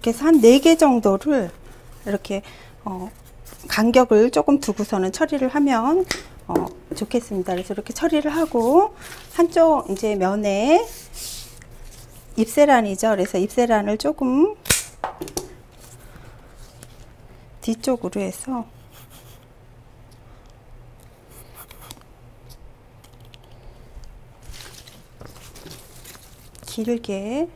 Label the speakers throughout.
Speaker 1: 이렇게 해서 한 4개 정도를 이렇게 간격을 조금 두고서는 처리를 하면 좋겠습니다. 그래서 이렇게 처리를 하고, 한쪽 이제 면에 입새란이죠. 그래서 입새란을 조금 뒤쪽으로 해서 길게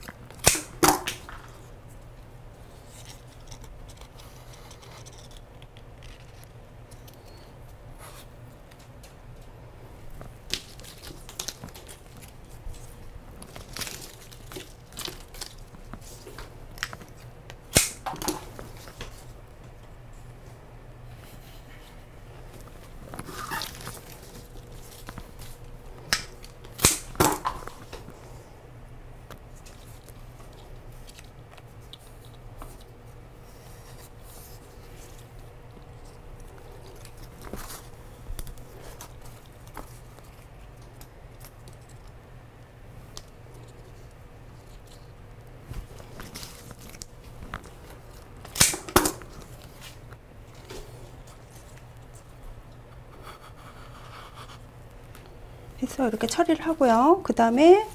Speaker 1: 해서 이렇게 처리를 하고요. 그 다음에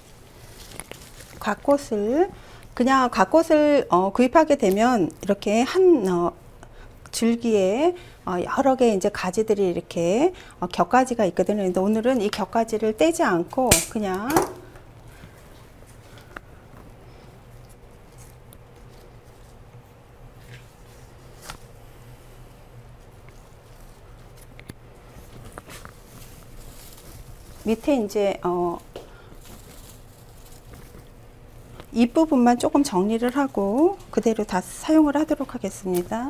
Speaker 1: 곽꽃을, 그냥 곽꽃을 구입하게 되면 이렇게 한 줄기에 여러 개 이제 가지들이 이렇게 격가지가 있거든요. 근데 오늘은 이 격가지를 떼지 않고 그냥 밑에 이제 잎부분만 조금 정리를 하고 그대로 다 사용을 하도록 하겠습니다.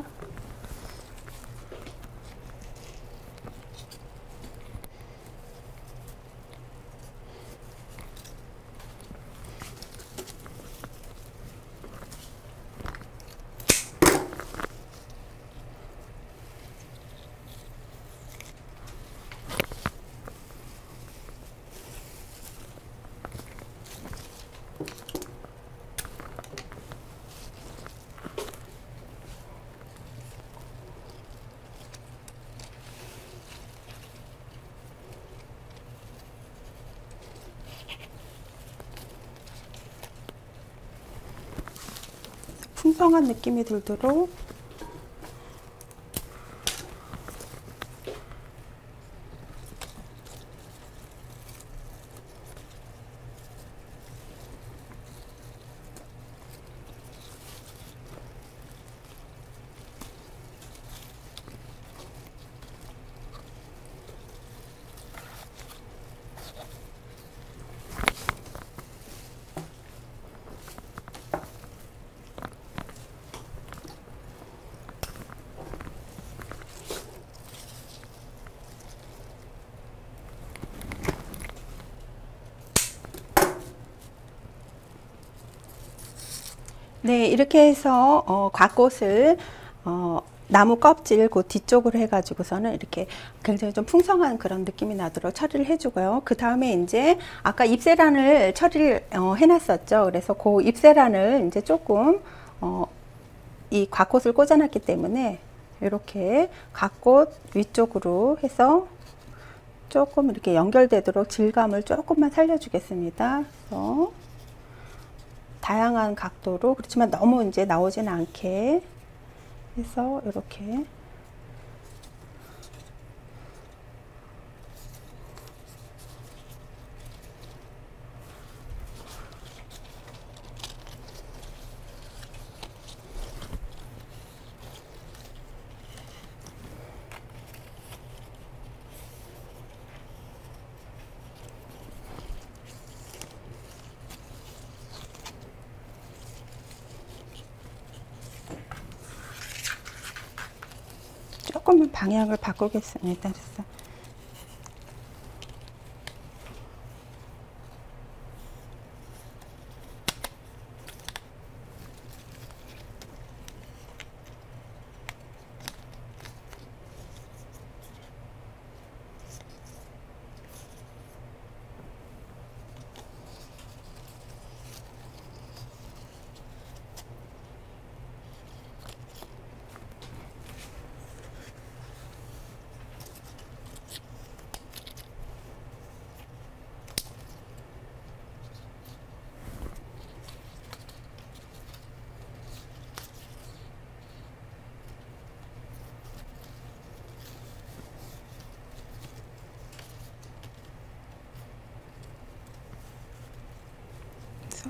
Speaker 1: 풍성한 느낌이 들도록 네, 이렇게 해서 곽꽃을 나무 껍질 그 뒤쪽으로 해가지고서는 이렇게 굉장히 좀 풍성한 그런 느낌이 나도록 처리를 해주고요. 그 다음에 이제 아까 잎새란을 처리를 해놨었죠. 그래서 그 잎새란을 이제 조금 이 곽꽃을 꽂아놨기 때문에 이렇게 곽꽃 위쪽으로 해서 조금 이렇게 연결되도록 질감을 조금만 살려주겠습니다. 그래서 다양한 각도로, 그렇지만 너무 이제 나오지는 않게 해서 이렇게 조금만 방향을 바꾸겠습니다. 그래서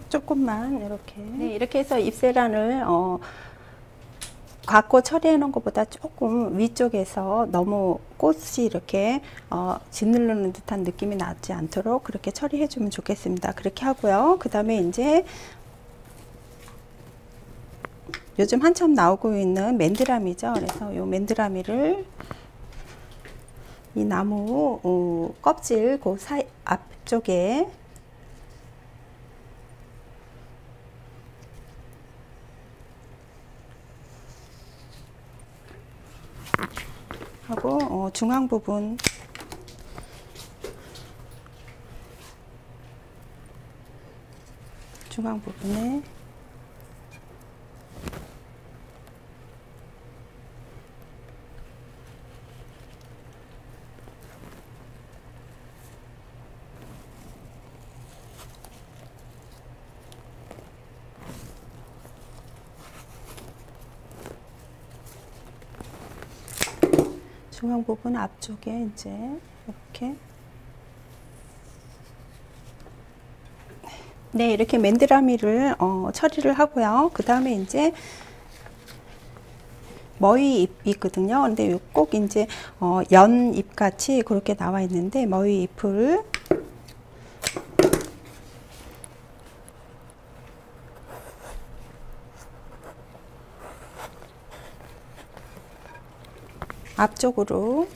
Speaker 1: 조금만 이렇게. 네, 이렇게 해서 잎새란을 갖고 처리해 놓은 것보다 조금 위쪽에서 너무 꽃이 이렇게 짓누르는 듯한 느낌이 나지 않도록 그렇게 처리해 주면 좋겠습니다. 그렇게 하고요. 그 다음에 이제 요즘 한참 나오고 있는 맨드라미죠. 그래서 이 맨드라미를 이 나무 껍질 그 사이 앞쪽에 하고 중앙 부분 부분에 중앙 부분 앞쪽에 이제 이렇게 네, 이렇게 맨드라미를 처리를 하고요. 그 다음에 이제 머위 잎이거든요. 근데 꼭 이제 연잎 같이 그렇게 나와 있는데 머위 잎을 앞쪽으로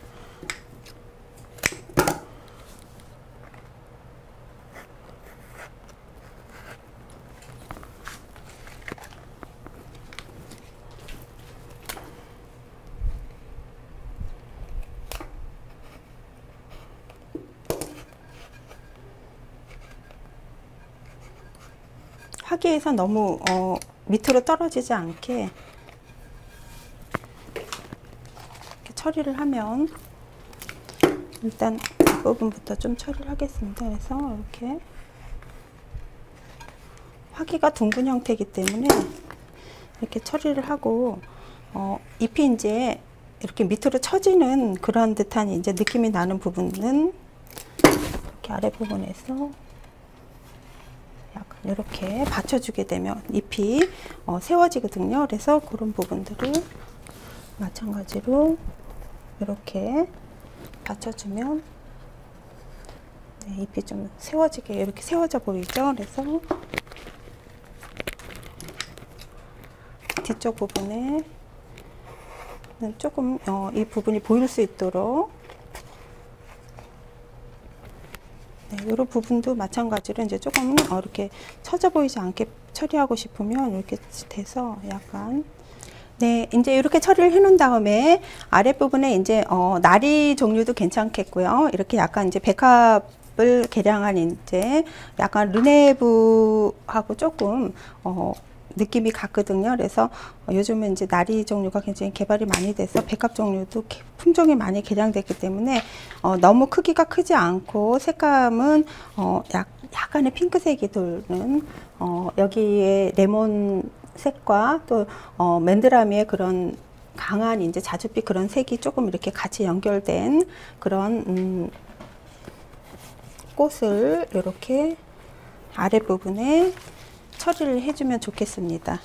Speaker 1: 화기에서 너무 밑으로 떨어지지 않게 이렇게 처리를 하면 일단 이 부분부터 좀 처리를 하겠습니다. 그래서 이렇게 화기가 둥근 형태이기 때문에 이렇게 처리를 하고 잎이 이제 이렇게 밑으로 처지는 그런 듯한 이제 느낌이 나는 부분은 이렇게 아래 부분에서 약간 이렇게 받쳐주게 되면 잎이 세워지거든요. 그래서 그런 부분들을 마찬가지로 이렇게 받쳐주면 네, 잎이 좀 세워지게 이렇게 세워져 보이죠. 그래서 뒤쪽 부분에 조금 이 부분이 보일 수 있도록 네, 이런 부분도 마찬가지로 이제 조금 이렇게 처져 보이지 않게 처리하고 싶으면 이렇게 돼서 약간 네, 이제 이렇게 처리를 해 놓은 다음에 아랫부분에 이제 나리 종류도 괜찮겠고요. 이렇게 약간 이제 백합을 개량한 이제 약간 르네브하고 조금 느낌이 같거든요. 그래서 요즘은 이제 나리 종류가 굉장히 개발이 많이 돼서 백합 종류도 품종이 많이 개량됐기 때문에 너무 크기가 크지 않고 색감은 약간의 핑크색이 도는 여기에 레몬 색과 또 맨드라미의 그런 강한 이제 자줏빛 그런 색이 조금 이렇게 같이 연결된 그런 꽃을 이렇게 아랫부분에 처리를 해주면 좋겠습니다.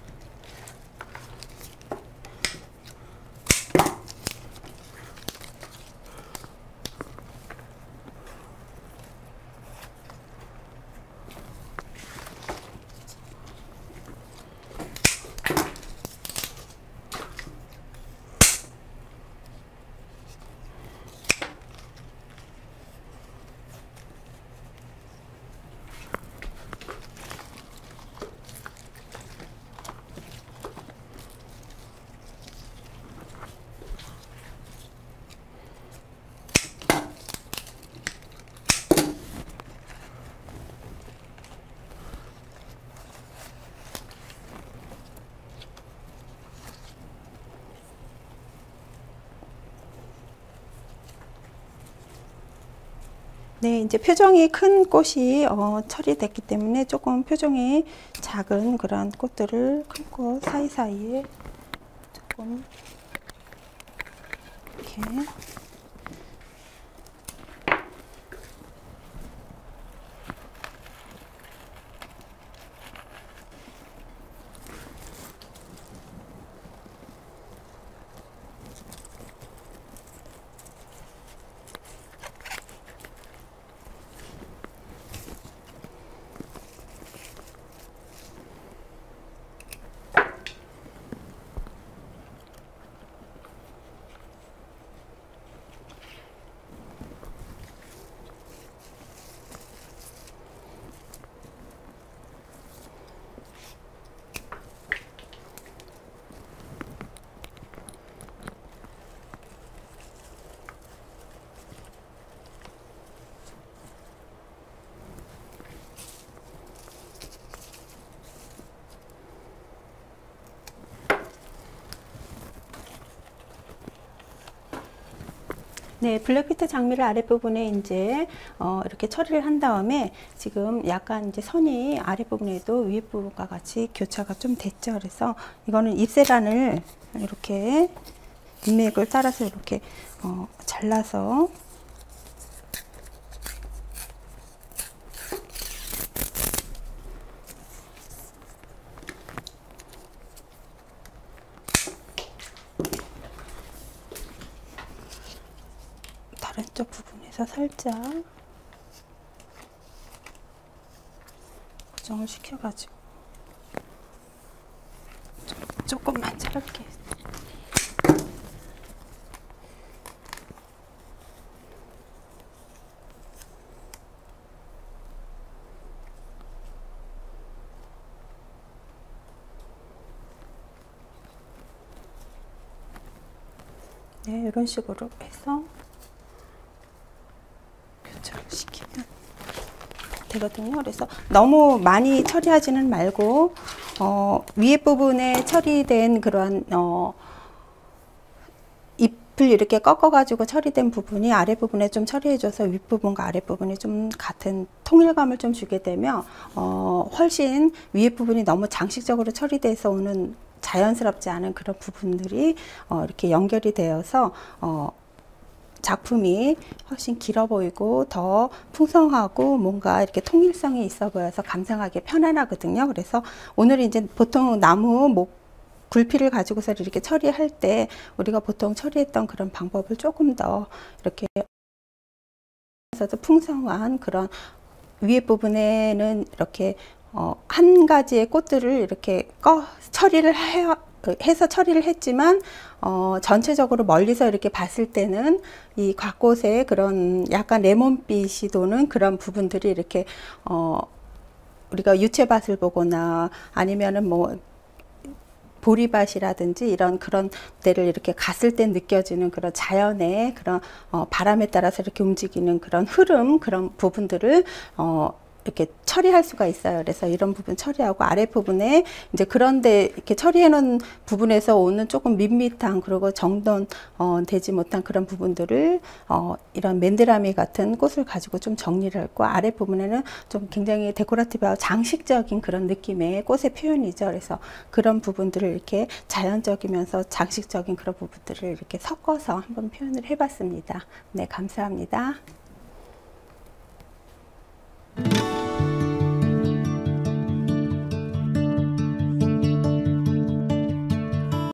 Speaker 1: 네, 이제 표정이 큰 꽃이 처리됐기 때문에 조금 표정이 작은 그런 꽃들을 큰 꽃 사이사이에 조금 이렇게 네, 블랙피트 장미를 아랫부분에 이제 이렇게 처리를 한 다음에 지금 약간 이제 선이 아랫부분에도 윗부분과 같이 교차가 좀 됐죠. 그래서 이거는 잎새란을 이렇게 잎맥을 따라서 이렇게 잘라서 다른 쪽 부분에서 살짝 고정을 시켜가지고 조금만 자를게요. 네, 이런 식으로 해서 교차를 시키면 되거든요. 그래서 너무 많이 처리하지는 말고 위에 부분에 처리된 그런 잎을 이렇게 꺾어 가지고 처리된 부분이 아랫 부분에 좀 처리해 줘서 윗 부분과 아랫 부분이 좀 같은 통일감을 좀 주게 되면 훨씬 위에 부분이 너무 장식적으로 처리돼서 오는 자연스럽지 않은 그런 부분들이 이렇게 연결이 되어서 작품이 훨씬 길어 보이고 더 풍성하고 뭔가 이렇게 통일성이 있어 보여서 감상하기 편안하거든요. 그래서 오늘 이제 보통 나무 굴피를 가지고서 이렇게 처리할 때 우리가 보통 처리했던 그런 방법을 조금 더 이렇게 풍성한 그런 위에 부분에는 이렇게 한 가지의 꽃들을 이렇게 해서 처리를 했지만 전체적으로 멀리서 이렇게 봤을 때는 이 곽꽃의 그런 약간 레몬빛이 도는 그런 부분들이 이렇게 우리가 유채밭을 보거나 아니면은 뭐 보리밭이라든지 이런 그런 데를 이렇게 갔을 때 느껴지는 그런 자연의 그런 바람에 따라서 이렇게 움직이는 그런 흐름, 그런 부분들을 이렇게 처리할 수가 있어요. 그래서 이런 부분 처리하고 아랫부분에 이제 그런데 이렇게 처리해 놓은 부분에서 오는 조금 밋밋한 그리고 정돈 되지 못한 그런 부분들을 이런 맨드라미 같은 꽃을 가지고 좀 정리를 하고 아랫부분에는 좀 굉장히 데코라티브하고 장식적인 그런 느낌의 꽃의 표현이죠. 그래서 그런 부분들을 이렇게 자연적이면서 장식적인 그런 부분들을 이렇게 섞어서 한번 표현을 해봤습니다. 네, 감사합니다.